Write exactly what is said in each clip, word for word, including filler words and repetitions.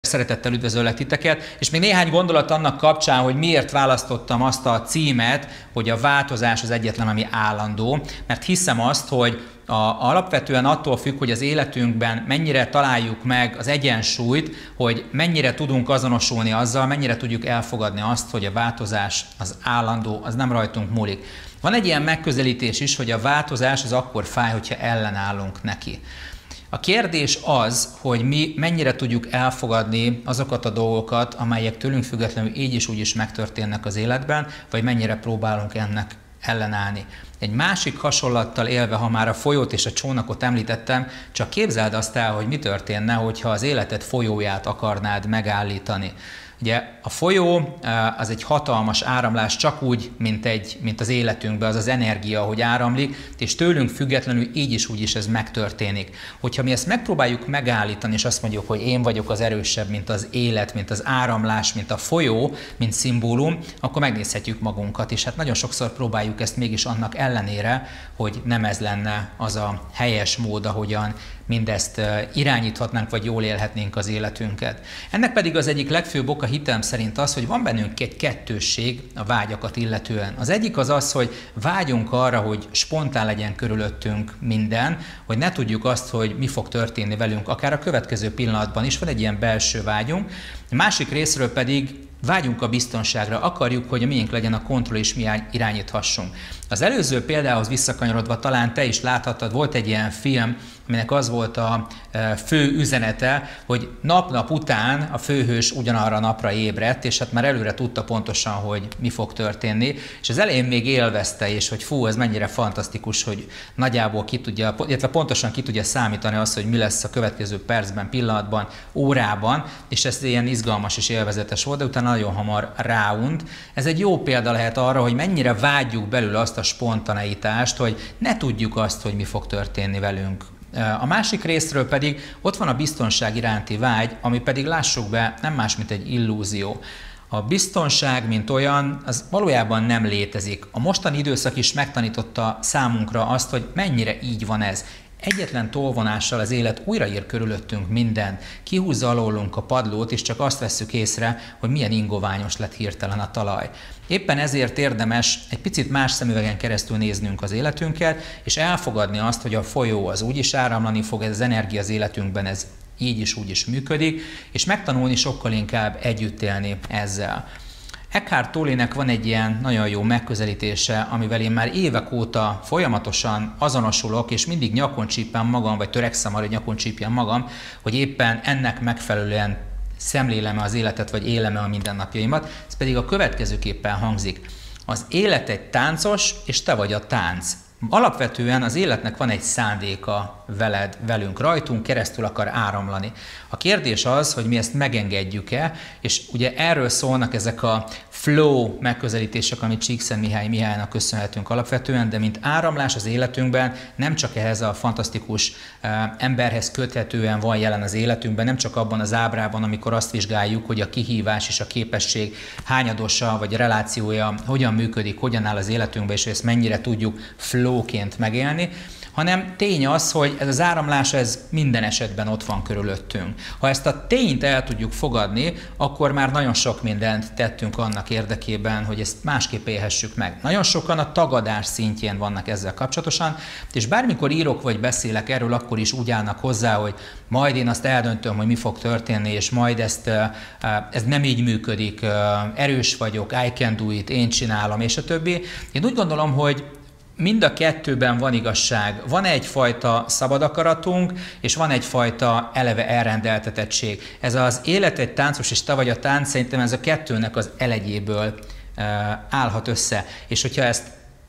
Szeretettel üdvözöllek titeket, és még néhány gondolat annak kapcsán, hogy miért választottam azt a címet, hogy a változás az egyetlen, ami állandó, mert hiszem azt, hogy a, alapvetően attól függ, hogy az életünkben mennyire találjuk meg az egyensúlyt, hogy mennyire tudunk azonosulni azzal, mennyire tudjuk elfogadni azt, hogy a változás az állandó, az nem rajtunk múlik. Van egy ilyen megközelítés is, hogy a változás az akkor fáj, hogyha ellenállunk neki. A kérdés az, hogy mi mennyire tudjuk elfogadni azokat a dolgokat, amelyek tőlünk függetlenül így is úgy is megtörténnek az életben, vagy mennyire próbálunk ennek ellenállni. Egy másik hasonlattal élve, ha már a folyót és a csónakot említettem, csak képzeld azt el, hogy mi történne, hogyha az életed folyóját akarnád megállítani. Ugye a folyó az egy hatalmas áramlás, csak úgy, mint, egy, mint az életünkben, az az energia, hogy áramlik, és tőlünk függetlenül így is úgy is ez megtörténik. Hogyha mi ezt megpróbáljuk megállítani, és azt mondjuk, hogy én vagyok az erősebb, mint az élet, mint az áramlás, mint a folyó, mint szimbólum, akkor megnézhetjük magunkat, és hát nagyon sokszor próbáljuk ezt mégis annak ellenére, hogy nem ez lenne az a helyes mód, ahogyan mindezt irányíthatnánk, vagy jól élhetnénk az életünket. Ennek pedig az egyik legfőbb oka hitem szerint az, hogy van bennünk egy kettősség a vágyakat illetően. Az egyik az az, hogy vágyunk arra, hogy spontán legyen körülöttünk minden, hogy ne tudjuk azt, hogy mi fog történni velünk, akár a következő pillanatban is, van egy ilyen belső vágyunk. A másik részről pedig vágyunk a biztonságra, akarjuk, hogy a miénk legyen a kontroll és mi irányíthassunk. Az előző példához visszakanyarodva talán te is láthattad, volt egy ilyen film, aminek az volt a fő üzenete, hogy nap-nap után a főhős ugyanarra a napra ébredt, és hát már előre tudta pontosan, hogy mi fog történni, és az elején még élvezte, és hogy fú, ez mennyire fantasztikus, hogy nagyjából ki tudja, illetve pontosan ki tudja számítani azt, hogy mi lesz a következő percben, pillanatban, órában, és ez ilyen izgalmas és élvezetes volt, de utána nagyon hamar ráunt. Ez egy jó példa lehet arra, hogy mennyire vágyjuk belül azt a spontaneitást, hogy ne tudjuk azt, hogy mi fog történni velünk. A másik részről pedig ott van a biztonság iránti vágy, ami pedig lássuk be, nem más, mint egy illúzió. A biztonság, mint olyan, az valójában nem létezik. A mostani időszak is megtanította számunkra azt, hogy mennyire így van ez. Egyetlen tolvonással az élet újraír körülöttünk mindent, kihúzza alólunk a padlót, és csak azt vesszük észre, hogy milyen ingoványos lett hirtelen a talaj. Éppen ezért érdemes egy picit más szemüvegen keresztül néznünk az életünket, és elfogadni azt, hogy a folyó az úgy is áramlani fog, ez az energia az életünkben, ez így is úgy is működik, és megtanulni sokkal inkább együtt élni ezzel. Eckhart Tollének van egy ilyen nagyon jó megközelítése, amivel én már évek óta folyamatosan azonosulok, és mindig nyakon csípem magam, vagy törekszem arra, hogy nyakon csípjem magam, hogy éppen ennek megfelelően szemlélem-e az életet, vagy élem-e a mindennapjaimat. Ez pedig a következőképpen hangzik. Az élet egy táncos, és te vagy a tánc. Alapvetően az életnek van egy szándéka veled, velünk, rajtunk keresztül akar áramlani. A kérdés az, hogy mi ezt megengedjük-e, és ugye erről szólnak ezek a flow megközelítések, amit Csíkszentmihalyi Mihálynak köszönhetünk alapvetően, de mint áramlás az életünkben nem csak ehhez a fantasztikus uh, emberhez köthetően van jelen az életünkben, nem csak abban az ábrában, amikor azt vizsgáljuk, hogy a kihívás és a képesség hányadosa, vagy a relációja hogyan működik, hogyan áll az életünkben, és hogy ezt mennyire tudjuk flowként megélni, hanem tény az, hogy ez az áramlás ez minden esetben ott van körülöttünk. Ha ezt a tényt el tudjuk fogadni, akkor már nagyon sok mindent tettünk annak érdekében, hogy ezt másképp élhessük meg. Nagyon sokan a tagadás szintjén vannak ezzel kapcsolatosan, és bármikor írok vagy beszélek erről, akkor is úgy állnak hozzá, hogy majd én azt eldöntöm, hogy mi fog történni, és majd ezt, ez nem így működik, erős vagyok, I can do it, én csinálom, és a többi. Én úgy gondolom, hogy mind a kettőben van igazság. Van egyfajta szabad akaratunk, és van egyfajta eleve elrendeltetettség. Ez az élet egy táncos, és te vagy a tánc, szerintem ez a kettőnek az elegyéből állhat össze. És hogyha ezt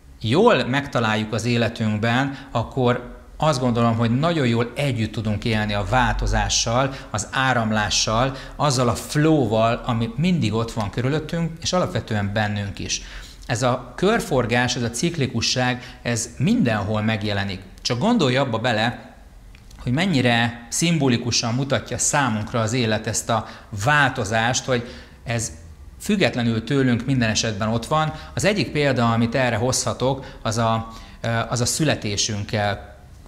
jól megtaláljuk az életünkben, akkor azt gondolom, hogy nagyon jól együtt tudunk élni a változással, az áramlással, azzal a flow-val, ami mindig ott van körülöttünk, és alapvetően bennünk is. Ez a körforgás, ez a ciklikusság, ez mindenhol megjelenik. Csak gondolj abba bele, hogy mennyire szimbolikusan mutatja számunkra az élet ezt a változást, hogy ez függetlenül tőlünk minden esetben ott van. Az egyik példa, amit erre hozhatok, az a, az a születésünkkel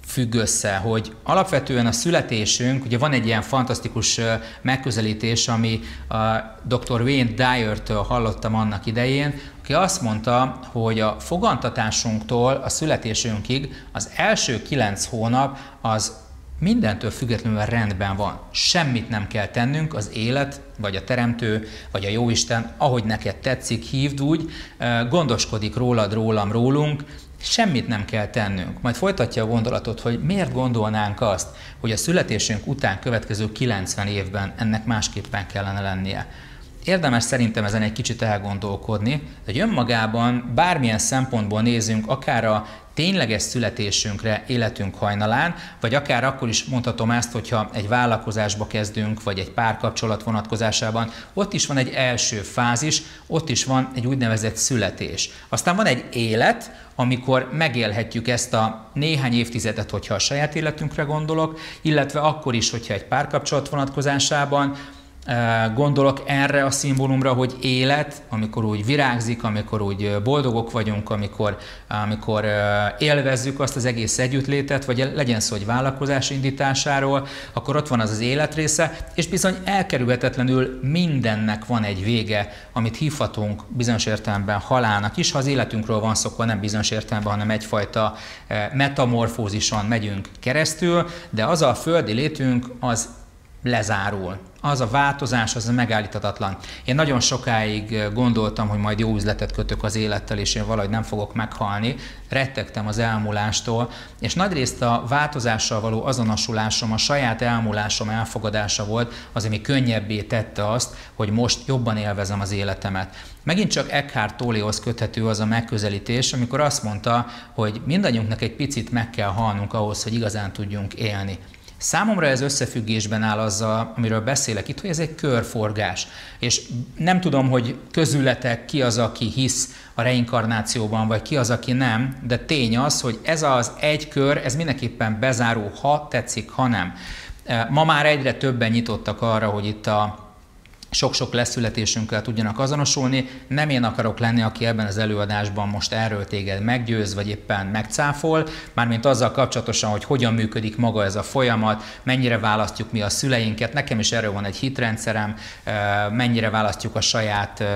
függ össze, hogy alapvetően a születésünk, ugye van egy ilyen fantasztikus megközelítés, ami a doktor Wayne Dyer-től hallottam annak idején, aki azt mondta, hogy a fogantatásunktól a születésünkig az első kilenc hónap az mindentől függetlenül rendben van. Semmit nem kell tennünk, az élet, vagy a teremtő, vagy a jóisten, ahogy neked tetszik, hívd úgy, gondoskodik rólad, rólam, rólunk, semmit nem kell tennünk. Majd folytatja a gondolatot, hogy miért gondolnánk azt, hogy a születésünk után következő kilencven évben ennek másképpen kellene lennie. Érdemes szerintem ezen egy kicsit elgondolkodni, hogy önmagában bármilyen szempontból nézünk, akár a tényleges születésünkre életünk hajnalán, vagy akár akkor is mondhatom ezt, hogyha egy vállalkozásba kezdünk, vagy egy párkapcsolat vonatkozásában, ott is van egy első fázis, ott is van egy úgynevezett születés. Aztán van egy élet, amikor megélhetjük ezt a néhány évtizedet, hogyha a saját életünkre gondolok, illetve akkor is, hogyha egy párkapcsolat vonatkozásában gondolok erre a szimbólumra, hogy élet, amikor úgy virágzik, amikor úgy boldogok vagyunk, amikor, amikor élvezzük azt az egész együttlétet, vagy legyen szó egy vállalkozás indításáról, akkor ott van az az életrésze, és bizony elkerülhetetlenül mindennek van egy vége, amit hívhatunk bizonyos értelemben halálnak is. Ha az életünkről van szó, akkor nem bizonyos értelemben, hanem egyfajta metamorfózison megyünk keresztül, de az a földi létünk az lezárul. Az a változás, az a megállíthatatlan. Én nagyon sokáig gondoltam, hogy majd jó üzletet kötök az élettel, és én valahogy nem fogok meghalni. Rettegtem az elmúlástól, és nagyrészt a változással való azonosulásom, a saját elmúlásom elfogadása volt az, ami könnyebbé tette azt, hogy most jobban élvezem az életemet. Megint csak Eckhart Tollehoz köthető az a megközelítés, amikor azt mondta, hogy mindannyiunknak egy picit meg kell halnunk ahhoz, hogy igazán tudjunk élni. Számomra ez összefüggésben áll azzal, amiről beszélek itt, hogy ez egy körforgás. És nem tudom, hogy közületek ki az, aki hisz a reinkarnációban, vagy ki az, aki nem, de tény az, hogy ez az egy kör, ez mindenképpen bezáró, ha tetszik, ha nem. Ma már egyre többen nyitottak arra, hogy itt a sok-sok leszületésünkkel tudjanak azonosulni. Nem én akarok lenni, aki ebben az előadásban most erről téged meggyőz, vagy éppen megcáfol, mármint azzal kapcsolatosan, hogy hogyan működik maga ez a folyamat, mennyire választjuk mi a szüleinket, nekem is erről van egy hitrendszerem, mennyire választjuk a saját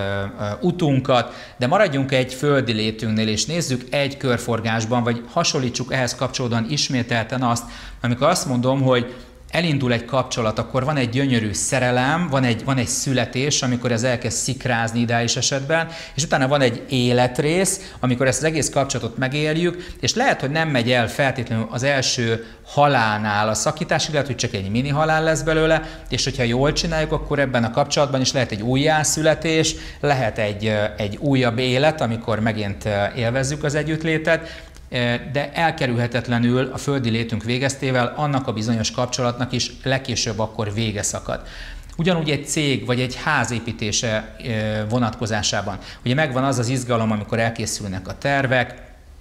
utunkat, de maradjunk egy földi létünknél, és nézzük egy körforgásban, vagy hasonlítsuk ehhez kapcsolódóan ismételten azt, amikor azt mondom, hogy elindul egy kapcsolat, akkor van egy gyönyörű szerelem, van egy, van egy születés, amikor ez elkezd szikrázni ideális esetben, és utána van egy életrész, amikor ezt az egész kapcsolatot megéljük, és lehet, hogy nem megy el feltétlenül az első halálnál a szakítás, lehet, hogy csak egy mini halál lesz belőle, és hogyha jól csináljuk, akkor ebben a kapcsolatban is lehet egy újjászületés, lehet egy, egy újabb élet, amikor megint élvezzük az együttlétet, de elkerülhetetlenül a földi létünk végeztével annak a bizonyos kapcsolatnak is legkésőbb akkor vége szakad. Ugyanúgy egy cég vagy egy ház építése vonatkozásában. Ugye megvan az az izgalom, amikor elkészülnek a tervek,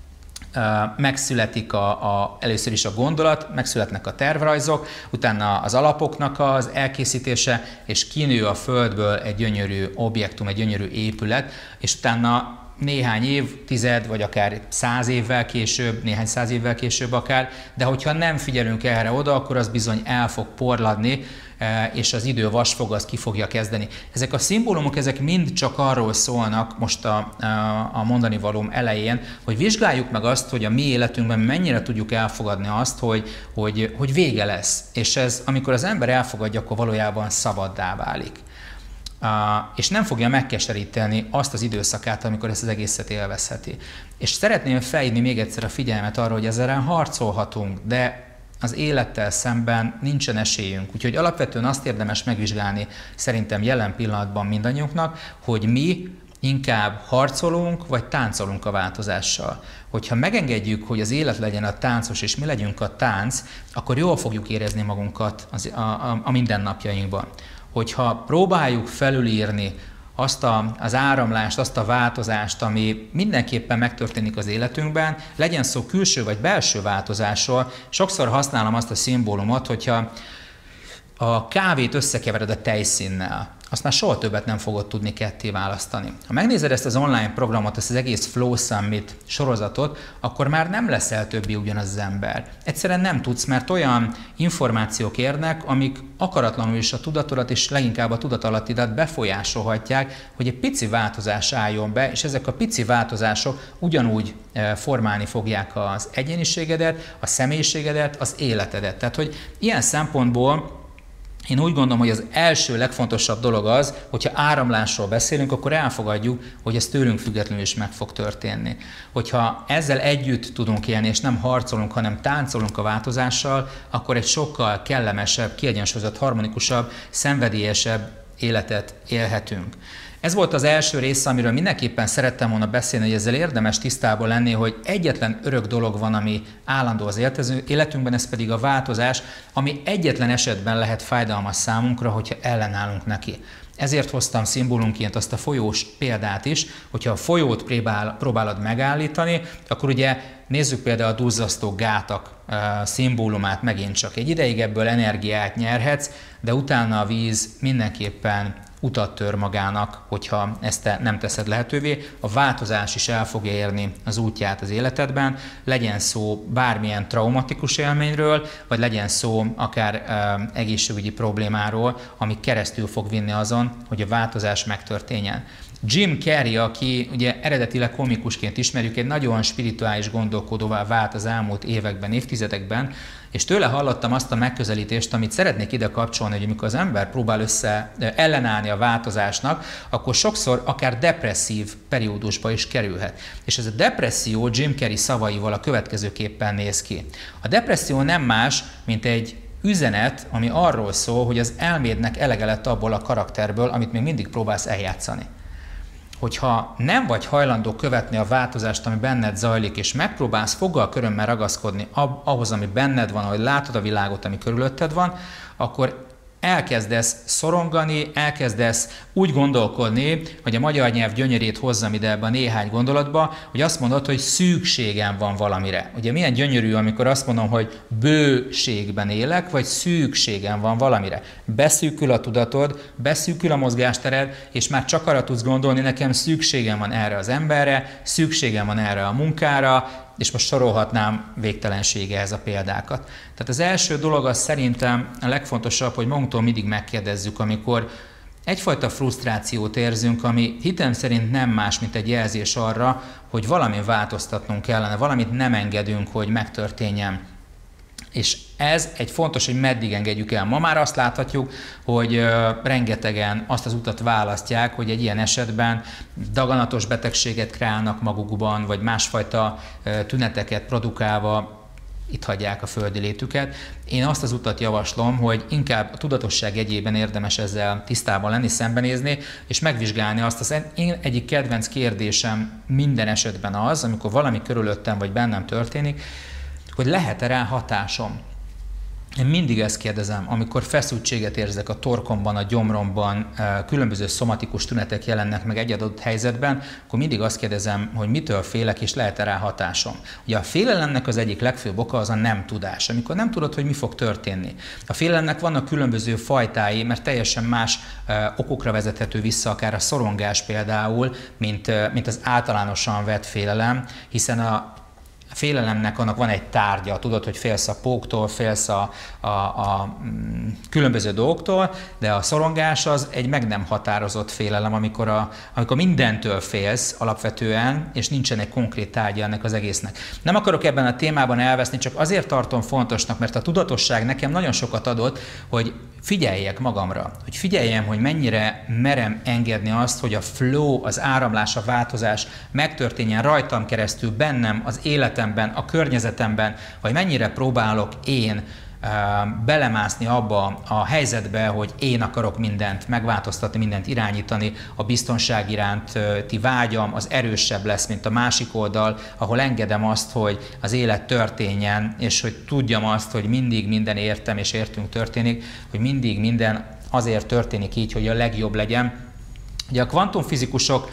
megszületik a, a, először is a gondolat, megszületnek a tervrajzok, utána az alapoknak az elkészítése, és kinő a földből egy gyönyörű objektum, egy gyönyörű épület, és utána néhány évtized, vagy akár száz évvel később, néhány száz évvel később akár, de hogyha nem figyelünk erre oda, akkor az bizony el fog porladni, és az idő vasfog, az ki fogja kezdeni. Ezek a szimbólumok, ezek mind csak arról szólnak most a, a mondani valóm elején, hogy vizsgáljuk meg azt, hogy a mi életünkben mennyire tudjuk elfogadni azt, hogy, hogy, hogy vége lesz. És ez, amikor az ember elfogadja, akkor valójában szabaddá válik. Uh, és nem fogja megkeseríteni azt az időszakát, amikor ezt az egészet élvezheti. És szeretném felhívni még egyszer a figyelmet arra, hogy ezzel harcolhatunk, de az élettel szemben nincsen esélyünk. Úgyhogy alapvetően azt érdemes megvizsgálni szerintem jelen pillanatban mindannyiunknak, hogy mi inkább harcolunk, vagy táncolunk a változással. Hogyha megengedjük, hogy az élet legyen a táncos, és mi legyünk a tánc, akkor jól fogjuk érezni magunkat az, a, a, a mindennapjainkban. Hogyha próbáljuk felülírni azt a, az áramlást, azt a változást, ami mindenképpen megtörténik az életünkben, legyen szó külső vagy belső változásról, sokszor használom azt a szimbólumot, hogyha a kávét összekevered a tejszínnel, azt már soha többet nem fogod tudni ketté választani. Ha megnézed ezt az online programot, ezt az egész Flow Summit sorozatot, akkor már nem leszel többi ugyanaz az ember. Egyszerűen nem tudsz, mert olyan információk érnek, amik akaratlanul is a tudatodat és leginkább a tudatalattidat befolyásolhatják, hogy egy pici változás álljon be, és ezek a pici változások ugyanúgy formálni fogják az egyéniségedet, a személyiségedet, az életedet. Tehát, hogy ilyen szempontból én úgy gondolom, hogy az első legfontosabb dolog az, hogyha áramlásról beszélünk, akkor elfogadjuk, hogy ez tőlünk függetlenül is meg fog történni. Hogyha ezzel együtt tudunk élni, és nem harcolunk, hanem táncolunk a változással, akkor egy sokkal kellemesebb, kiegyensúlyozott, harmonikusabb, szenvedélyesebb életet élhetünk. Ez volt az első része, amiről mindenképpen szerettem volna beszélni, hogy ezzel érdemes tisztában lenni, hogy egyetlen örök dolog van, ami állandó az életünkben, ez pedig a változás, ami egyetlen esetben lehet fájdalmas számunkra, hogyha ellenállunk neki. Ezért hoztam szimbólumként azt a folyós példát is, hogyha a folyót próbál, próbálod megállítani, akkor ugye nézzük például a duzzasztó gátak uh, szimbólumát megint csak. Egy ideig ebből energiát nyerhetsz, de utána a víz mindenképpen utat tör magának, hogyha ezt te nem teszed lehetővé. A változás is el fogja érni az útját az életedben, legyen szó bármilyen traumatikus élményről, vagy legyen szó akár uh, egészségügyi problémáról, ami keresztül fog vinni azon, hogy a változás megtörténjen. Jim Carrey, aki ugye eredetileg komikusként ismerjük, egy nagyon spirituális gondolkodóvá vált az elmúlt években, évtizedekben, és tőle hallottam azt a megközelítést, amit szeretnék ide kapcsolni, hogy amikor az ember próbál össze ellenállni a változásnak, akkor sokszor akár depresszív periódusba is kerülhet. És ez a depresszió Jim Carrey szavaival a következőképpen néz ki. A depresszió nem más, mint egy üzenet, ami arról szól, hogy az elmédnek elege lett abból a karakterből, amit még mindig próbálsz eljátszani. Hogyha nem vagy hajlandó követni a változást, ami benned zajlik, és megpróbálsz foggal körömmel ragaszkodni ahhoz, ami benned van, ahogy látod a világot, ami körülötted van, akkor elkezdesz szorongani, elkezdesz úgy gondolkodni, hogy a magyar nyelv gyönyörét hozzam ide ebbe a néhány gondolatba, hogy azt mondod, hogy szükségem van valamire. Ugye milyen gyönyörű, amikor azt mondom, hogy bőségben élek, vagy szükségem van valamire. Beszűkül a tudatod, beszűkül a mozgástered, és már csak arra tudsz gondolni, nekem szükségem van erre az emberre, szükségem van erre a munkára, és most sorolhatnám végtelenségehez a példákat. Tehát az első dolog az szerintem a legfontosabb, hogy magunktól mindig megkérdezzük, amikor egyfajta frusztrációt érzünk, ami hitem szerint nem más, mint egy jelzés arra, hogy valamin változtatnunk kellene, valamit nem engedünk, hogy megtörténjen. És ez egy fontos, hogy meddig engedjük el. Ma már azt láthatjuk, hogy rengetegen azt az utat választják, hogy egy ilyen esetben daganatos betegséget kreálnak magukban, vagy másfajta tüneteket produkálva itt hagyják a földi létüket. Én azt az utat javaslom, hogy inkább a tudatosság jegyében érdemes ezzel tisztában lenni, szembenézni, és megvizsgálni azt. Az én egyik kedvenc kérdésem minden esetben az, amikor valami körülöttem vagy bennem történik, hogy lehet-e rá hatásom. Én mindig ezt kérdezem, amikor feszültséget érzek a torkomban, a gyomromban, különböző szomatikus tünetek jelennek meg egy adott helyzetben, akkor mindig azt kérdezem, hogy mitől félek, és lehet-e rá hatásom. Ugye a félelemnek az egyik legfőbb oka az a nem tudás, amikor nem tudod, hogy mi fog történni. A félelemnek vannak különböző fajtái, mert teljesen más okokra vezethető vissza, akár a szorongás például, mint, mint az általánosan vett félelem, hiszen a A félelemnek annak van egy tárgya, tudod, hogy félsz a póktól, félsz a, a, a különböző dolgoktól, de a szorongás az egy meg nem határozott félelem, amikor, a, amikor mindentől félsz alapvetően, és nincsen egy konkrét tárgya ennek az egésznek. Nem akarok ebben a témában elveszni, csak azért tartom fontosnak, mert a tudatosság nekem nagyon sokat adott, hogy figyeljek magamra, hogy figyeljem, hogy mennyire merem engedni azt, hogy a flow, az áramlás, a változás megtörténjen rajtam keresztül, bennem, az életemben, a környezetemben, vagy mennyire próbálok én uh, belemászni abba a helyzetbe, hogy én akarok mindent megváltoztatni, mindent irányítani, a biztonság iránti vágyam az erősebb lesz, mint a másik oldal, ahol engedem azt, hogy az élet történjen, és hogy tudjam azt, hogy mindig minden értem és értünk történik, hogy mindig minden azért történik így, hogy a legjobb legyen, Ugye a kvantumfizikusok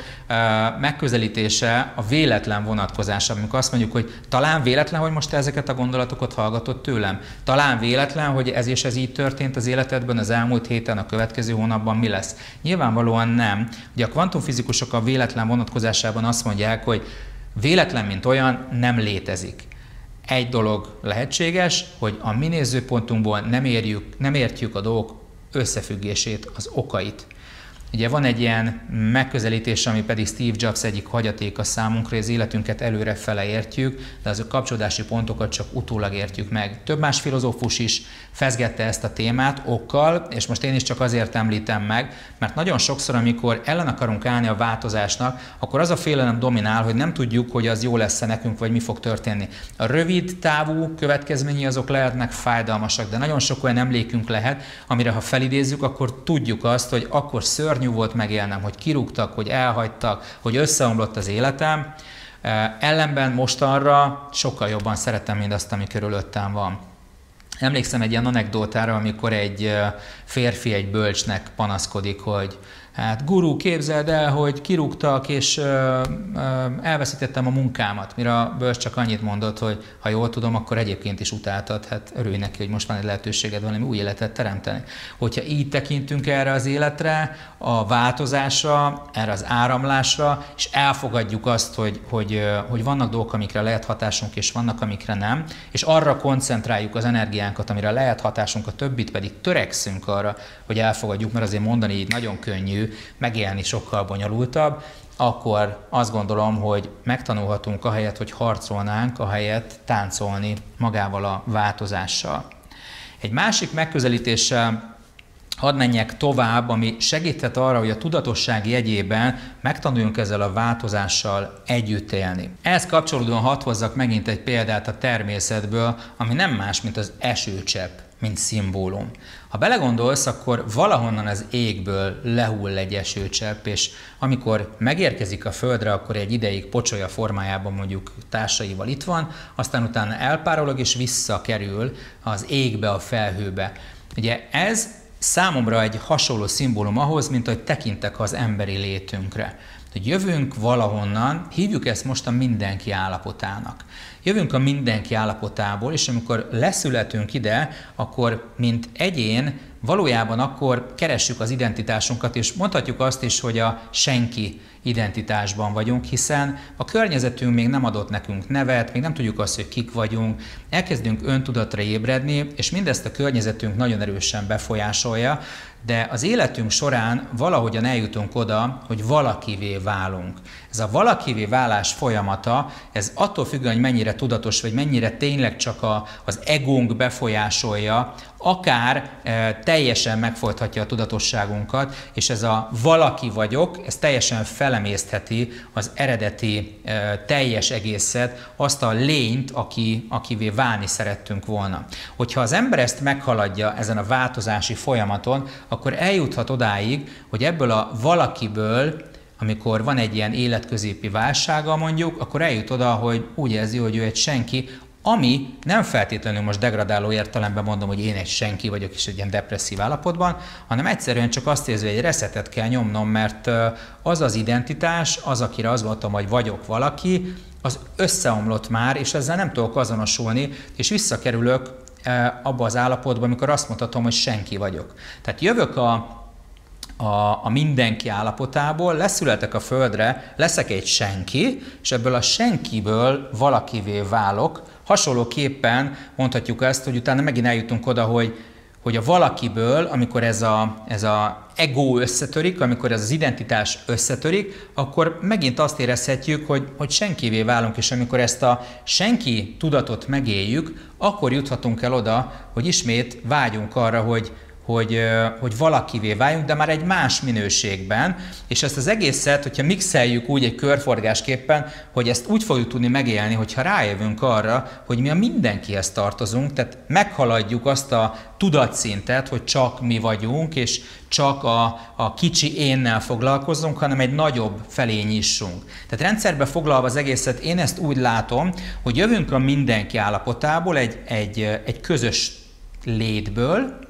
megközelítése a véletlen vonatkozása, amikor azt mondjuk, hogy talán véletlen, hogy most te ezeket a gondolatokat hallgatod tőlem. Talán véletlen, hogy ez és ez így történt az életedben, az elmúlt héten, a következő hónapban mi lesz. Nyilvánvalóan nem. Ugye a kvantumfizikusok a véletlen vonatkozásában azt mondják, hogy véletlen, mint olyan, nem létezik. Egy dolog lehetséges, hogy a mi nézőpontunkból nem, érjük, nem értjük a dolgok összefüggését, az okait. Ugye van egy ilyen megközelítés, ami pedig Steve Jobs egyik hagyatéka számunkra, hogy az életünket előrefele értjük, de azok kapcsolódási pontokat csak utólag értjük meg. Több más filozófus is fezgette ezt a témát okkal, és most én is csak azért említem meg, mert nagyon sokszor, amikor ellen akarunk állni a változásnak, akkor az a félelem dominál, hogy nem tudjuk, hogy az jó lesz-e nekünk, vagy mi fog történni. A rövid távú következményei azok lehetnek fájdalmasak, de nagyon sok olyan emlékünk lehet, amire ha felidézzük, akkor tudjuk azt, hogy akkor szörnyű volt megélnem, hogy kirúgtak, hogy elhagytak, hogy összeomlott az életem. Ellenben mostanra sokkal jobban szeretem mindazt, ami körülöttem van. Emlékszem egy ilyen anekdótára, amikor egy férfi egy bölcsnek panaszkodik, hogy hát gurú, képzeld el, hogy kirúgtak, és ö, ö, elveszítettem a munkámat. Mire a bölcs csak annyit mondott, hogy ha jól tudom, akkor egyébként is utáltad, hát örülj neki, hogy most van egy lehetőséged valami új életet teremteni. Hogyha így tekintünk erre az életre, a változásra, erre az áramlásra, és elfogadjuk azt, hogy, hogy, hogy vannak dolgok, amikre lehet hatásunk, és vannak, amikre nem, és arra koncentráljuk az energiánkat, amire lehet hatásunk, a többit pedig törekszünk arra, hogy elfogadjuk, mert azért mondani így nagyon könnyű, megélni sokkal bonyolultabb, akkor azt gondolom, hogy megtanulhatunk ahelyett, hogy harcolnánk, ahelyett táncolni magával a változással. Egy másik megközelítéssel hadd menjek tovább, ami segíthet arra, hogy a tudatosság jegyében megtanuljunk ezzel a változással együtt élni. Ehhez kapcsolódóan hadd hozzak megint egy példát a természetből, ami nem más, mint az esőcsepp, mint szimbólum. Ha belegondolsz, akkor valahonnan az égből lehull egy esőcsepp, és amikor megérkezik a földre, akkor egy ideig pocsolya formájában mondjuk társaival itt van, aztán utána elpárolog és visszakerül az égbe, a felhőbe. Ugye ez számomra egy hasonló szimbólum ahhoz, mint hogy tekintek az emberi létünkre. Hogy jövünk valahonnan, hívjuk ezt most a mindenki állapotának. Jövünk a mindenki állapotából, és amikor leszületünk ide, akkor mint egyén valójában akkor keressük az identitásunkat, és mondhatjuk azt is, hogy a senki identitásban vagyunk, hiszen a környezetünk még nem adott nekünk nevet, még nem tudjuk azt, hogy kik vagyunk, elkezdünk öntudatra ébredni, és mindezt a környezetünk nagyon erősen befolyásolja, de az életünk során valahogyan eljutunk oda, hogy valakivé válunk. Ez a valakivé válás folyamata, ez attól függően, hogy mennyire tudatos, vagy mennyire tényleg csak a, az egónk befolyásolja, akár e, teljesen megfojthatja a tudatosságunkat, és ez a valaki vagyok, ez teljesen felemésztheti az eredeti e, teljes egészet, azt a lényt, aki, akivé válni szerettünk volna. Hogyha az ember ezt meghaladja ezen a változási folyamaton, akkor eljuthat odáig, hogy ebből a valakiből, amikor van egy ilyen életközépi válsága mondjuk, akkor eljut oda, hogy úgy érzi, hogy ő egy senki, ami nem feltétlenül most degradáló értelemben mondom, hogy én egy senki vagyok és egy ilyen depresszív állapotban, hanem egyszerűen csak azt érzi, hogy egy resetet kell nyomnom, mert az az identitás, az, akire azt mondtam, hogy vagyok valaki, az összeomlott már, és ezzel nem tudok azonosulni, és visszakerülök abba az állapotba, amikor azt mondhatom, hogy senki vagyok. Tehát jövök a A, a mindenki állapotából, leszületek a földre, leszek egy senki, és ebből a senkiből valakivé válok. Hasonlóképpen mondhatjuk ezt, hogy utána megint eljutunk oda, hogy, hogy a valakiből, amikor ez a, ez a ego összetörik, amikor ez az identitás összetörik, akkor megint azt érezhetjük, hogy, hogy senkivé válunk, és amikor ezt a senki tudatot megéljük, akkor juthatunk el oda, hogy ismét vágyunk arra, hogy Hogy, hogy valakivé váljunk, de már egy más minőségben, és ezt az egészet, hogyha mixeljük úgy egy körforgásképpen, hogy ezt úgy fogjuk tudni megélni, hogyha rájövünk arra, hogy mi a mindenkihez tartozunk, tehát meghaladjuk azt a tudatszintet, hogy csak mi vagyunk, és csak a, a kicsi énnel foglalkozunk, hanem egy nagyobb felé nyissunk. Tehát rendszerbe foglalva az egészet, én ezt úgy látom, hogy jövünk a mindenki állapotából, egy, egy, egy közös létből,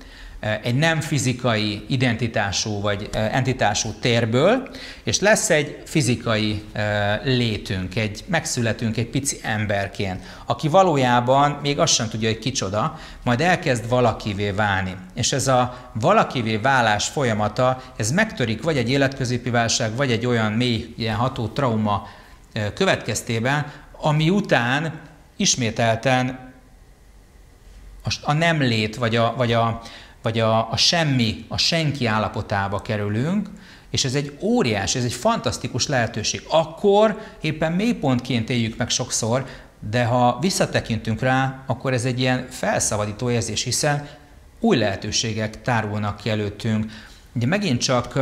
egy nem fizikai identitású vagy entitású térből, és lesz egy fizikai létünk, egy megszületünk egy pici emberként, aki valójában még azt sem tudja, hogy kicsoda, majd elkezd valakivé válni. És ez a valakivé válás folyamata, ez megtörik vagy egy életközépi válság, vagy egy olyan mély, ilyen ható trauma következtében, ami után ismételten a nem lét, vagy a, vagy a, vagy a, a semmi, a senki állapotába kerülünk, és ez egy óriás, ez egy fantasztikus lehetőség. Akkor éppen mélypontként éljük meg sokszor, de ha visszatekintünk rá, akkor ez egy ilyen felszabadító érzés, hiszen új lehetőségek tárulnak ki előttünk. Ugye megint csak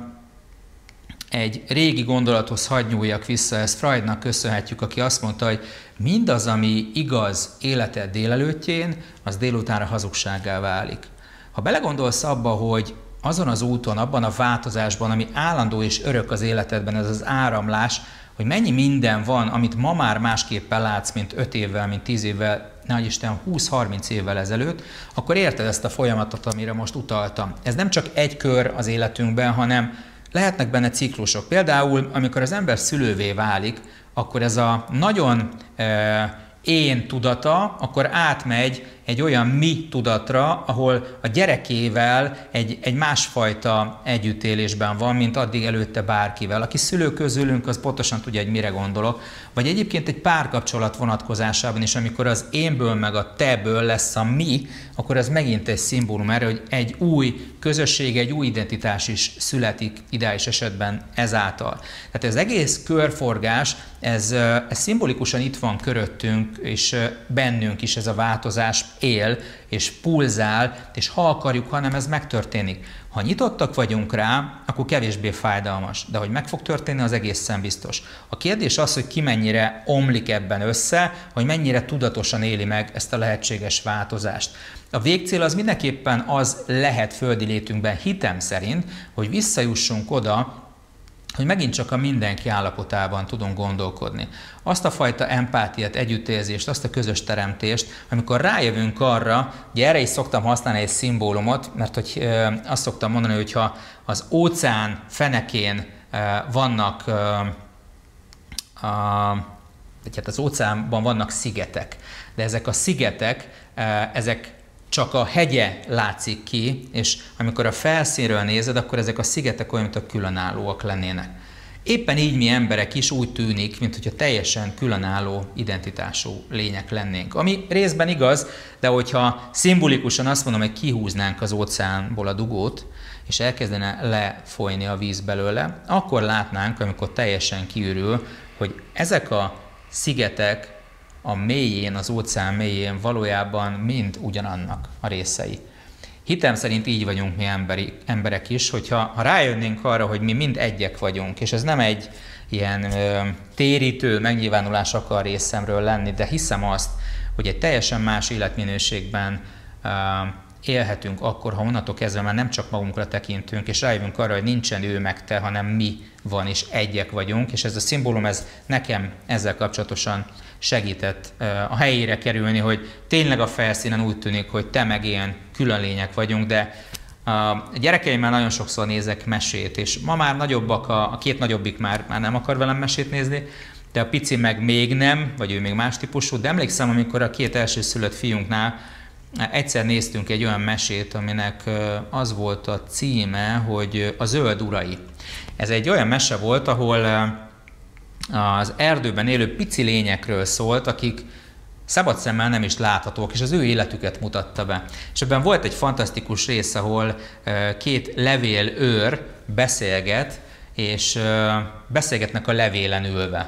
egy régi gondolathoz hadd nyúljak vissza, ezt Freudnak köszönhetjük, aki azt mondta, hogy mindaz, ami igaz életed délelőttjén, az délutánra hazugsággá válik. Ha belegondolsz abba, hogy azon az úton, abban a változásban, ami állandó és örök az életedben, ez az áramlás, hogy mennyi minden van, amit ma már másképpen látsz, mint öt évvel, mint tíz évvel, nehogy Isten, húsz-harminc évvel ezelőtt, akkor érted ezt a folyamatot, amire most utaltam. Ez nem csak egy kör az életünkben, hanem lehetnek benne ciklusok. Például, amikor az ember szülővé válik, akkor ez a nagyon e, én tudata, akkor átmegy egy olyan mi tudatra, ahol a gyerekével egy, egy másfajta együttélésben van, mint addig előtte bárkivel. Aki szülő közülünk, az pontosan tudja, hogy mire gondolok. Vagy egyébként egy párkapcsolat vonatkozásában is, amikor az énből meg a teből lesz a mi, akkor ez megint egy szimbólum erre, hogy egy új közösség, egy új identitás is születik ideális esetben ezáltal. Tehát ez egész körforgás, ez, ez szimbolikusan itt van köröttünk, és bennünk is ez a változás él, és pulzál, és ha akarjuk, hanem ez megtörténik. Ha nyitottak vagyunk rá, akkor kevésbé fájdalmas, de hogy meg fog történni, az egészen biztos. A kérdés az, hogy ki mennyire omlik ebben össze, hogy mennyire tudatosan éli meg ezt a lehetséges változást. A végcél az mindenképpen az lehet földi létünkben hitem szerint, hogy visszajussunk oda, hogy megint csak a mindenki állapotában tudunk gondolkodni. Azt a fajta empátiát, együttérzést, azt a közös teremtést, amikor rájövünk arra, ugye erre is szoktam használni egy szimbólumot, mert hogy ö, azt szoktam mondani, hogyha az óceán fenekén ö, vannak, ö, a, vagy hát az óceánban vannak szigetek, de ezek a szigetek, ö, ezek csak a hegye látszik ki, és amikor a felszínről nézed, akkor ezek a szigetek olyan, mint a különállóak lennének. Éppen így mi emberek is úgy tűnik, mint hogyha teljesen különálló identitású lények lennénk. Ami részben igaz, de hogyha szimbolikusan azt mondom, hogy kihúznánk az óceánból a dugót, és elkezdene lefolyni a víz belőle, akkor látnánk, amikor teljesen kiürül, hogy ezek a szigetek a mélyén, az óceán mélyén valójában mind ugyanannak a részei. Hitem szerint így vagyunk mi emberi, emberek is, hogyha ha rájönnénk arra, hogy mi mind egyek vagyunk, és ez nem egy ilyen ö, térítő megnyilvánulás akar részemről lenni, de hiszem azt, hogy egy teljesen más életminőségben ö, élhetünk akkor, ha onnantól kezdve már nem csak magunkra tekintünk, és rájövünk arra, hogy nincsen ő meg te, hanem mi van, és egyek vagyunk, és ez a szimbólum, ez nekem ezzel kapcsolatosan segített a helyére kerülni, hogy tényleg a felszínen úgy tűnik, hogy te meg én külön lények vagyunk, de a gyerekeimmel nagyon sokszor nézek mesét, és ma már nagyobbak, a, a két nagyobbik már, már nem akar velem mesét nézni, de a pici meg még nem, vagy ő még más típusú, de emlékszem, amikor a két elsőszülött fiunknál egyszer néztünk egy olyan mesét, aminek az volt a címe, hogy a zöld urai. Ez egy olyan mese volt, ahol az erdőben élő pici lényekről szólt, akik szabad szemmel nem is láthatók, és az ő életüket mutatta be. És ebben volt egy fantasztikus rész, ahol két levélőr beszélget, és beszélgetnek a levélen ülve.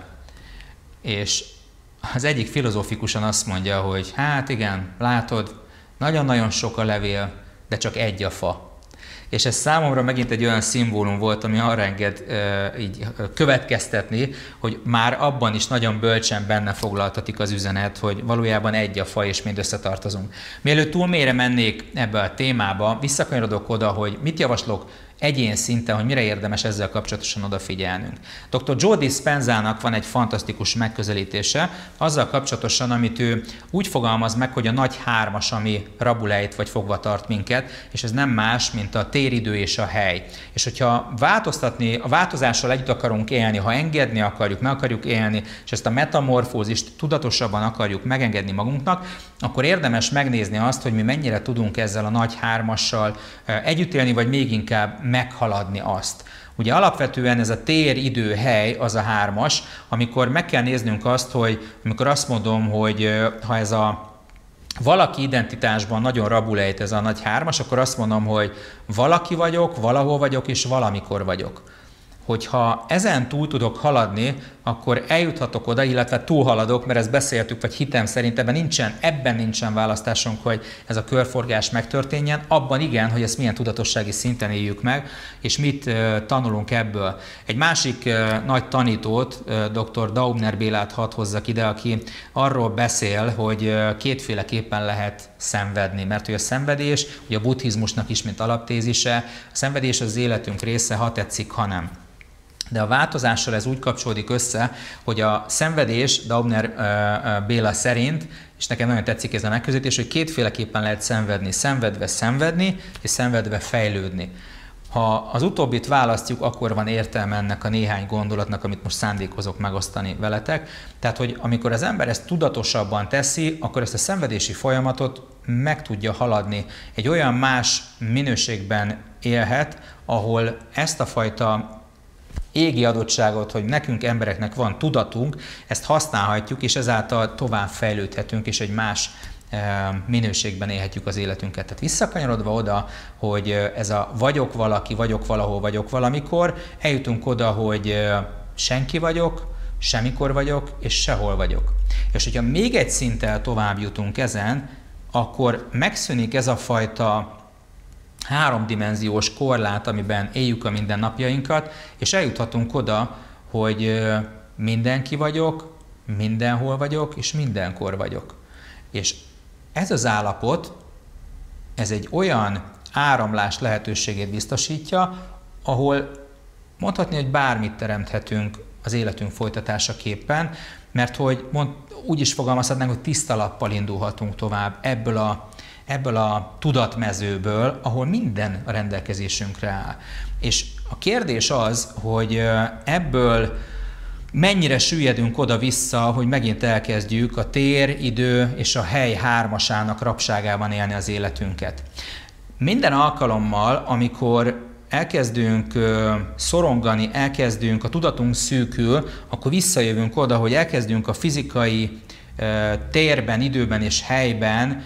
És az egyik filozófikusan azt mondja, hogy hát igen, látod, nagyon-nagyon sok a levél, de csak egy a fa. És ez számomra megint egy olyan szimbólum volt, ami arra enged e, így következtetni, hogy már abban is nagyon bölcsen benne foglaltatik az üzenet, hogy valójában egy a fa, és mind összetartozunk. Mielőtt túl mélyre mennék ebbe a témába, visszakanyarodok oda, hogy mit javaslok egyén szinten, hogy mire érdemes ezzel kapcsolatosan odafigyelnünk. doktor Joe Dispenzának van egy fantasztikus megközelítése azzal kapcsolatosan, amit ő úgy fogalmaz meg, hogy a nagy hármas, ami rabulejt vagy fogva tart minket, és ez nem más, mint a téridő és a hely. És hogyha változtatni, a változással együtt akarunk élni, ha engedni akarjuk, meg akarjuk élni, és ezt a metamorfózist tudatosabban akarjuk megengedni magunknak, akkor érdemes megnézni azt, hogy mi mennyire tudunk ezzel a nagy hármassal együtt élni, vagy még inkább meghaladni azt. Ugye alapvetően ez a tér, idő, hely az a hármas, amikor meg kell néznünk azt, hogy amikor azt mondom, hogy ha ez a valaki identitásban nagyon rabulejt ez a nagy hármas, akkor azt mondom, hogy valaki vagyok, valahol vagyok, és valamikor vagyok. Hogyha ezen túl tudok haladni, akkor eljuthatok oda, illetve túlhaladok, mert ezt beszéltük, vagy hitem szerint ebben nincsen, ebben nincsen választásunk, hogy ez a körforgás megtörténjen, abban igen, hogy ezt milyen tudatossági szinten éljük meg, és mit tanulunk ebből. Egy másik nagy tanítót, doktor Daubner Bélát hadd hozzak ide, aki arról beszél, hogy kétféleképpen lehet szenvedni, mert hogy a szenvedés, ugye a buddhizmusnak is, mint alaptézise, a szenvedés az életünk része, ha tetszik, ha nem. De a változással ez úgy kapcsolódik össze, hogy a szenvedés Daubner Béla szerint, és nekem nagyon tetszik ez a megközelítés, hogy kétféleképpen lehet szenvedni. Szenvedve szenvedni, és szenvedve fejlődni. Ha az utóbbit választjuk, akkor van értelme ennek a néhány gondolatnak, amit most szándékozok megosztani veletek. Tehát, hogy amikor az ember ezt tudatosabban teszi, akkor ezt a szenvedési folyamatot meg tudja haladni. Egy olyan más minőségben élhet, ahol ezt a fajta égi adottságot, hogy nekünk embereknek van tudatunk, ezt használhatjuk, és ezáltal tovább fejlődhetünk, és egy más minőségben élhetjük az életünket. Tehát visszakanyarodva oda, hogy ez a vagyok valaki, vagyok valahol, vagyok valamikor, eljutunk oda, hogy senki vagyok, semmikor vagyok, és sehol vagyok. És hogyha még egy szinttel tovább jutunk ezen, akkor megszűnik ez a fajta háromdimenziós korlát, amiben éljük a mindennapjainkat, és eljuthatunk oda, hogy mindenki vagyok, mindenhol vagyok, és mindenkor vagyok. És ez az állapot, ez egy olyan áramlás lehetőségét biztosítja, ahol mondhatni, hogy bármit teremthetünk az életünk folytatásaképpen, mert hogy mond, úgy is fogalmazhatnánk, hogy tiszta lappal indulhatunk tovább ebből a ebből a tudatmezőből, ahol minden a rendelkezésünkre áll. És a kérdés az, hogy ebből mennyire süllyedünk oda-vissza, hogy megint elkezdjük a tér, idő és a hely hármasának rabságában élni az életünket. Minden alkalommal, amikor elkezdünk szorongani, elkezdünk, a tudatunk szűkül, akkor visszajövünk oda, hogy elkezdünk a fizikai térben, időben és helyben,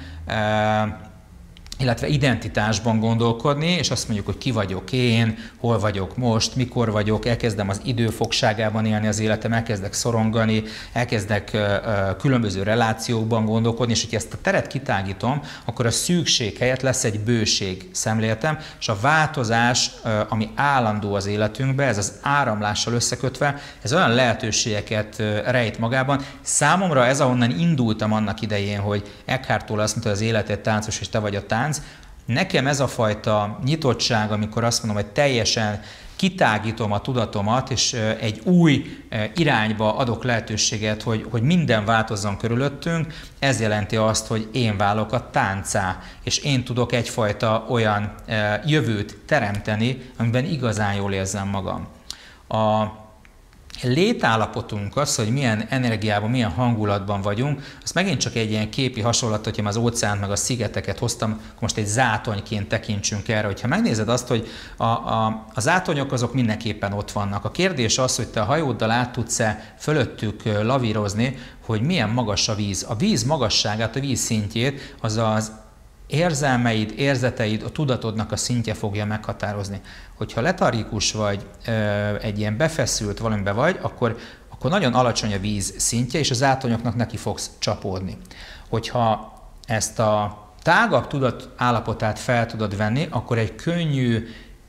illetve identitásban gondolkodni, és azt mondjuk, hogy ki vagyok én, hol vagyok most, mikor vagyok, elkezdem az idő fogságában élni az életem, elkezdek szorongani, elkezdek különböző relációkban gondolkodni, és hogyha ezt a teret kitágítom, akkor a szűkség helyett lesz egy bőség szemléletem, és a változás, ami állandó az életünkben, ez az áramlással összekötve, ez olyan lehetőségeket rejt magában. Számomra ez, ahonnan indultam annak idején, hogy Eckhart Tolle azt mondta, hogy az élet egy táncos, és te vagy a tánc. Nekem ez a fajta nyitottság, amikor azt mondom, hogy teljesen kitágítom a tudatomat, és egy új irányba adok lehetőséget, hogy, hogy minden változzon körülöttünk, ez jelenti azt, hogy én válok a táncá, és én tudok egyfajta olyan jövőt teremteni, amiben igazán jól érzem magam. A létállapotunk az, hogy milyen energiában, milyen hangulatban vagyunk, az megint csak egy ilyen képi hasonlat, hogyha az óceánt meg a szigeteket hoztam, akkor most egy zátonyként tekintsünk erre. Hogyha megnézed azt, hogy a, a, a zátonyok azok mindenképpen ott vannak. A kérdés az, hogy te a hajóddal át tudsz-e fölöttük lavírozni, hogy milyen magas a víz. A víz magasságát, a víz szintjét az az érzelmeid, érzeteid, a tudatodnak a szintje fogja meghatározni. Hogyha letargikus vagy, egy ilyen befeszült valamiben vagy, akkor, akkor nagyon alacsony a víz szintje, és az átonyoknak neki fogsz csapódni. Hogyha ezt a tágabb tudat állapotát fel tudod venni, akkor egy könnyű,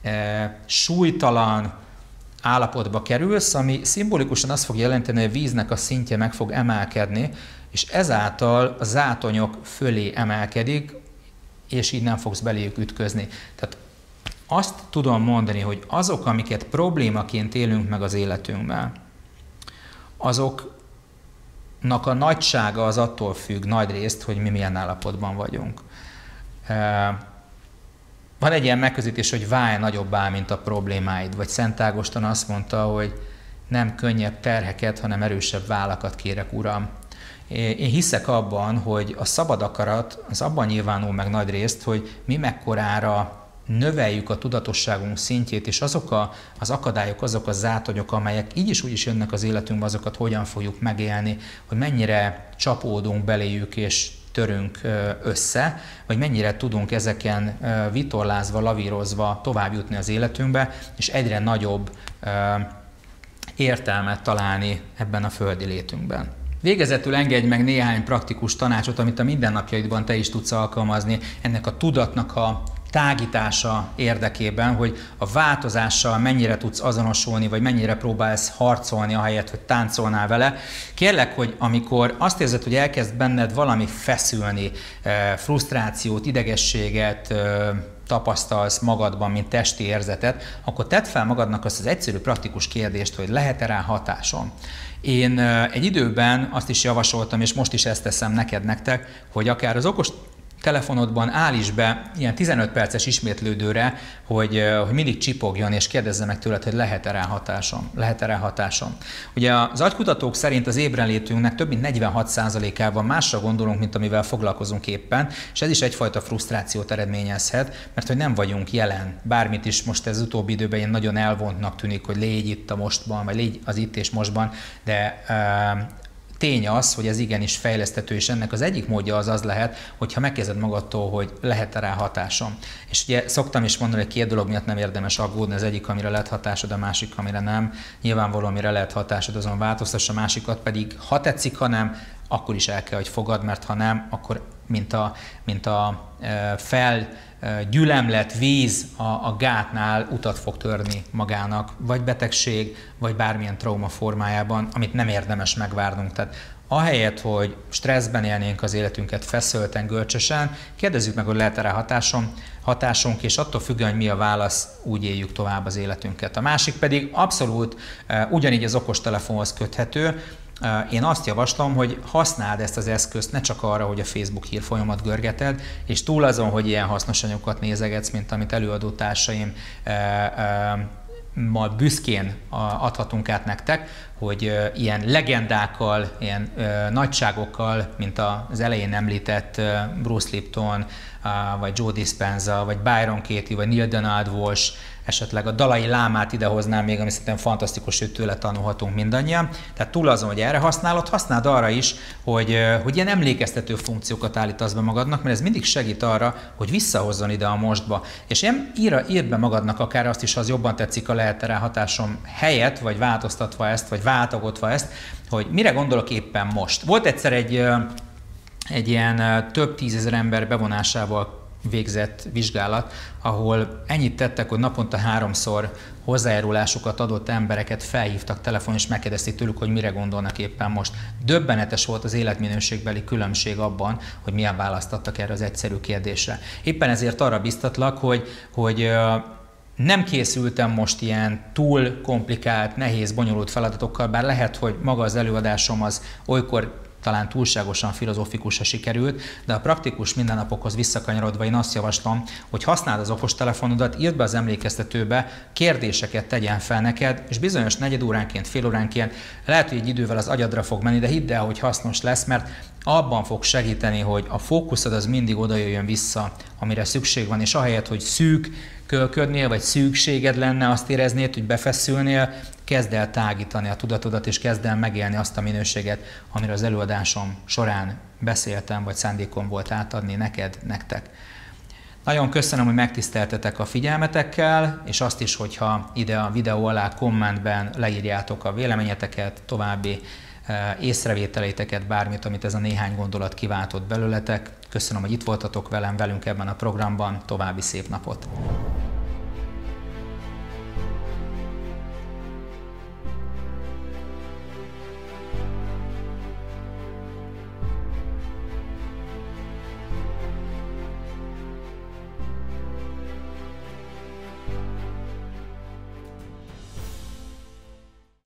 súlytalan állapotba kerülsz, ami szimbolikusan azt fog jelenteni, hogy a víznek a szintje meg fog emelkedni, és ezáltal a zátonyok fölé emelkedik, és így nem fogsz beléjük ütközni. Tehát azt tudom mondani, hogy azok, amiket problémaként élünk meg az életünkben, azoknak a nagysága az attól függ nagy részt, hogy mi milyen állapotban vagyunk. Van egy ilyen megközelítés, hogy válj nagyobbá, mint a problémáid. Vagy Szent Ágoston azt mondta, hogy nem könnyebb terheket, hanem erősebb vállakat kérek, Uram. Én hiszek abban, hogy a szabad akarat az abban nyilvánul meg nagy részt, hogy mi mekkorára növeljük a tudatosságunk szintjét, és azok a, az akadályok, azok a zátonyok, amelyek így is úgy is jönnek az életünkbe, azokat hogyan fogjuk megélni, hogy mennyire csapódunk beléjük és törünk össze, vagy mennyire tudunk ezeken vitorlázva, lavírozva tovább jutni az életünkbe, és egyre nagyobb értelmet találni ebben a földi létünkben. Végezetül engedj meg néhány praktikus tanácsot, amit a mindennapjaidban te is tudsz alkalmazni ennek a tudatnak a tágítása érdekében, hogy a változással mennyire tudsz azonosulni, vagy mennyire próbálsz harcolni ahelyett, hogy táncolnál vele. Kérlek, hogy amikor azt érzed, hogy elkezd benned valami feszülni, frusztrációt, idegességet tapasztalsz magadban, mint testi érzetet, akkor tedd fel magadnak azt az egyszerű praktikus kérdést, hogy lehet-e rá hatásom. Én egy időben azt is javasoltam, és most is ezt teszem neked, nektek, hogy akár az okos telefonodban állíts be ilyen tizenöt perces ismétlődőre, hogy, hogy mindig csipogjon, és kérdezze meg tőled, hogy lehet-e rá hatásom. Lehet-e rá hatásom. Ugye az agykutatók szerint az ébrenlétünknek több mint negyvenhat százalékában másra gondolunk, mint amivel foglalkozunk éppen, és ez is egyfajta frusztrációt eredményezhet, mert hogy nem vagyunk jelen. Bármit is most ez utóbbi időben ilyen nagyon elvontnak tűnik, hogy légy itt a mostban, vagy légy az itt és mostban, de uh, tény az, hogy ez igenis fejleszthető, és ennek az egyik módja az az lehet, hogyha megkezded magadtól, hogy lehet-e rá hatásom. És ugye szoktam is mondani, hogy két dolog miatt nem érdemes aggódni, az egyik, amire lehet hatásod, a másik, amire nem. Nyilvánvalóan, amire lehet hatásod, azon változtass, a másikat pedig, ha tetszik, ha nem, akkor is el kell, hogy fogad, mert ha nem, akkor mint a, mint a fel gyülemlett víz a, a gátnál utat fog törni magának, vagy betegség, vagy bármilyen trauma formájában, amit nem érdemes megvárnunk. Tehát ahelyett, hogy stresszben élnénk az életünket feszülten, görcsösen, kérdezzük meg, hogy lehet-e rá hatásom, hatásunk, és attól függően, hogy mi a válasz, úgy éljük tovább az életünket. A másik pedig abszolút ugyanígy az okostelefonhoz köthető. Én azt javaslom, hogy használd ezt az eszközt ne csak arra, hogy a Facebook hírfolyamat görgeted, és túl azon, hogy ilyen hasznos anyagokat nézegetsz, mint amit előadótársaim ma büszkén adhatunk át nektek, hogy ilyen legendákkal, ilyen nagyságokkal, mint az elején említett Bruce Lipton, vagy Joe Dispenza, vagy Byron Katie, vagy Neil Donald Walsh, esetleg a Dalai Lámát idehoznám még, ami szerintem fantasztikus, hogy tőle tanulhatunk mindannyian. Tehát túl azon, hogy erre használod, használd arra is, hogy, hogy ilyen emlékeztető funkciókat állítasz be magadnak, mert ez mindig segít arra, hogy visszahozzon ide a mostba. És ilyen írd, írd be magadnak akár azt is, ha az jobban tetszik, a lehet rá hatásom helyett, vagy változtatva ezt, vagy váltogatva ezt, hogy mire gondolok éppen most. Volt egyszer egy, egy ilyen több tízezer ember bevonásával végzett vizsgálat, ahol ennyit tettek, hogy naponta háromszor hozzájárulásokat adott embereket felhívtak telefon, és megkérdezték tőlük, hogy mire gondolnak éppen most. Döbbenetes volt az életminőségbeli különbség abban, hogy milyen választ adtak erre az egyszerű kérdésre. Éppen ezért arra biztatlak, hogy, hogy nem készültem most ilyen túl komplikált, nehéz, bonyolult feladatokkal, bár lehet, hogy maga az előadásom az olykor talán túlságosan filozófikusra sikerült, de a praktikus mindennapokhoz visszakanyarodva én azt javaslom, hogy használd az okostelefonodat, írd be az emlékeztetőbe, kérdéseket tegyen fel neked, és bizonyos negyed óránként, fél óránként, lehet, hogy egy idővel az agyadra fog menni, de hidd el, hogy hasznos lesz, mert abban fog segíteni, hogy a fókuszod az mindig oda jöjjön vissza, amire szükség van, és ahelyett, hogy szűk kölködnél, vagy szükséged lenne, azt éreznéd, hogy befeszülnél, kezd el tágítani a tudatodat, és kezd el megélni azt a minőséget, amiről az előadásom során beszéltem, vagy szándékom volt átadni neked, nektek. Nagyon köszönöm, hogy megtiszteltetek a figyelmetekkel, és azt is, hogyha ide a videó alá kommentben leírjátok a véleményeteket, további észrevételeiteket, bármit, amit ez a néhány gondolat kiváltott belőletek. Köszönöm, hogy itt voltatok velem, velünk ebben a programban. További szép napot!